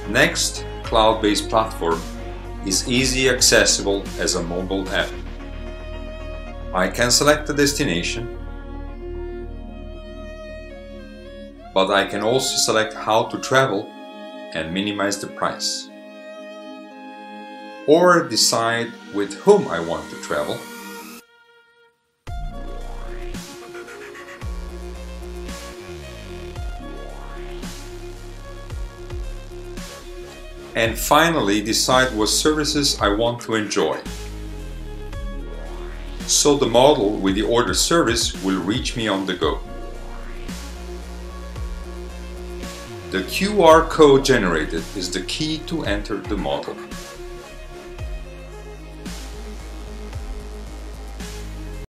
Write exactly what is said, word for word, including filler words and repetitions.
Next, cloud-based platform is easy accessible as a mobile app. I can select the destination, but I can also select how to travel and minimize the price, or decide with whom I want to travel. And finally decide what services I want to enjoy. So the model with the order service will reach me on the go. The Q R code generated is the key to enter the model.